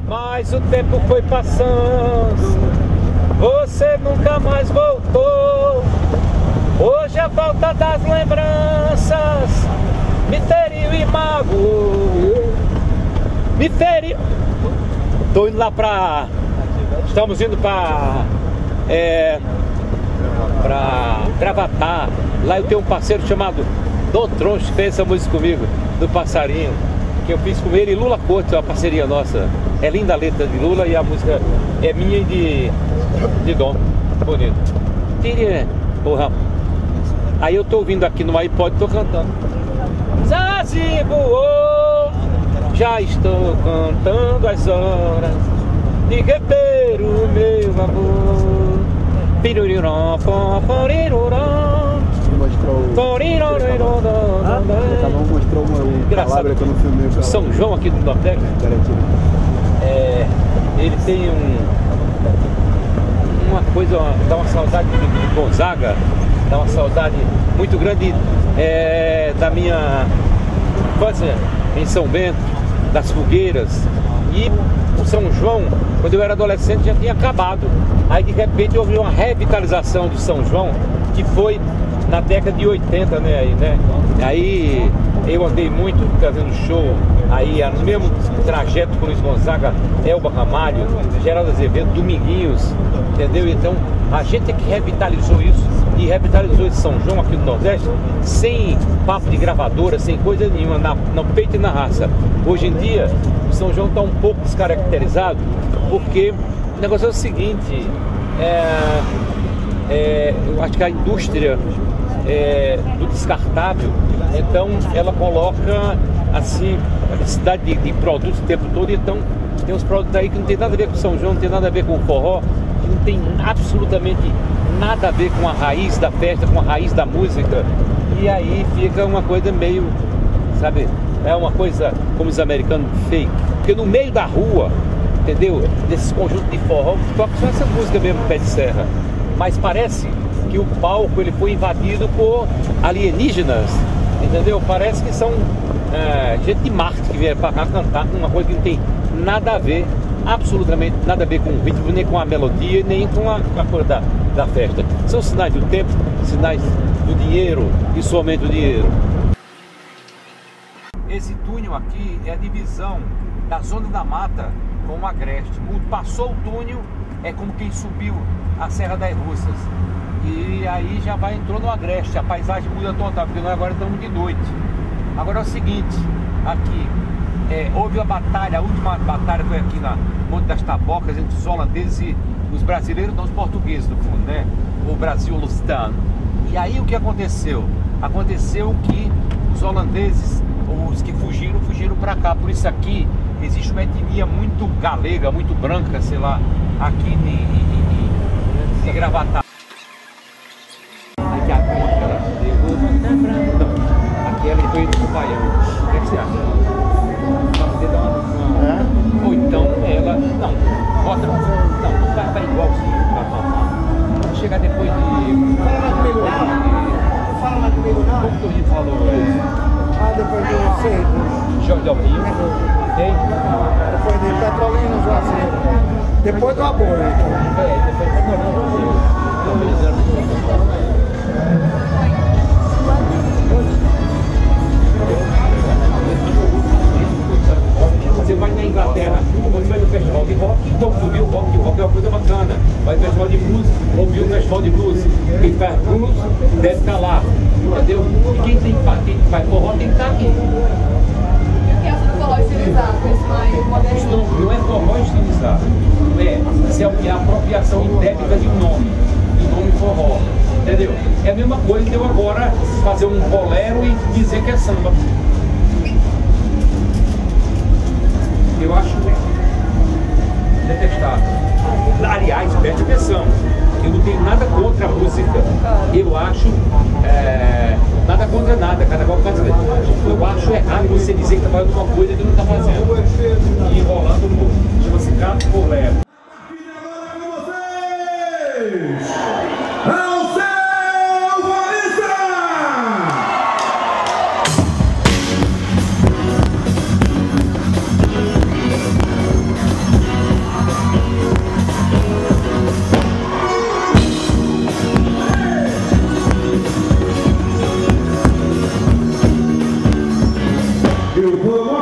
Mas o tempo foi passando, você nunca mais voltou. Hoje a falta das lembranças me feriu e magoou. Me feriu. Tô indo lá pra... Estamos indo pra Gravatar. Lá eu tenho um parceiro chamado Dom Troncho, que fez essa música comigo, do Passarinho, que eu fiz com ele e Lula Couto, uma parceria nossa. É linda a letra de Lula e a música é minha e de Dom. Bonito. Porra. Aí eu tô ouvindo aqui no iPod, tô cantando. Zazi voou, já estou cantando as horas de guerreiro, meu amor. Pirurirão, porirurão. Mostrou. Cada um mostrou uma palavra que eu não filmei. O São João aqui do Nordeste, ele tem uma coisa, dá uma saudade de Gonzaga, dá uma saudade muito grande da minha infância em São Bento, das fogueiras. E o São João, quando eu era adolescente, já tinha acabado. Aí de repente houve uma revitalização do São João, que foi na década de 80, né? Aí eu andei muito fazendo show, aí no mesmo trajeto com Luiz Gonzaga, Elba Ramalho, Geraldo Azevedo, Dominguinhos, entendeu? Então a gente é que revitalizou isso, e revitalizou esse São João aqui no Nordeste, sem papo de gravadora, sem coisa nenhuma, no peito e na raça. Hoje em dia, o São João está um pouco descaracterizado, porque o negócio é o seguinte, eu acho que a indústria do descartável, então ela coloca assim a necessidade de produtos o tempo todo. Então tem uns produtos aí que não tem nada a ver com São João, não tem nada a ver com o forró, que não tem absolutamente nada a ver com a raiz da festa, com a raiz da música, e aí fica uma coisa meio, sabe, é uma coisa, como os americanos, fake. Porque no meio da rua, entendeu, desses conjuntos de forró, toca só essa música mesmo, Pé de Serra, mas parece que o palco ele foi invadido por alienígenas, entendeu? Parece que são gente de Marte que vieram para cá cantar uma coisa que não tem nada a ver, absolutamente nada a ver com o ritmo, nem com a melodia, nem com a coisa da festa. São sinais do tempo, sinais do dinheiro e somente do dinheiro. Esse túnel aqui é a divisão da Zona da Mata com o Agreste. Passou o túnel, é como quem subiu a Serra das Russas. E aí já entrou no Agreste, a paisagem muda total, porque nós agora estamos de noite. Agora é o seguinte, aqui houve a batalha, a última batalha foi aqui na Monte das Tabocas, entre os holandeses e os brasileiros, não os portugueses no fundo, né? O Brasil lusitano. E aí o que aconteceu? Aconteceu que os holandeses, os que fugiram para cá. Por isso aqui existe uma etnia muito galega, muito branca, sei lá, aqui de Gravatar. Aqui a conta, ela chegou, aqui ela foi indo pro Baião. O que você acha? Pra poder dar uma... Ou então ela... Não, bota... Não, vai igualzinho pra mamar. Vamos chegar depois de... Fala mais comigo não. Fala mais comigo não. Como que o Rio falou? Depois de você. Jorge Del Rio. Ok? Depois de Petrolina, Juazeiro. Depois do Amor, né? Depois do Amor. Você vai na Inglaterra, você vai no festival de rock, então ouvir o rock é uma coisa bacana. Vai no festival de blues, ouvir o festival de blues. Quem faz blues deve estar lá, entendeu? E quem faz forró tem que estar aqui. Não é forró estilizado, é a apropriação indébita de um nome forró, entendeu? É a mesma coisa de eu agora fazer um bolero e dizer que é samba. Eu acho detestável. Aliás, preste atenção, eu não tenho nada contra a música. Eu acho nada contra nada, cada qual faz. Eu acho errado você dizer que está fazendo uma coisa que não está fazendo. E enrolando o mundo. Chama-se gato por leva. Brasil.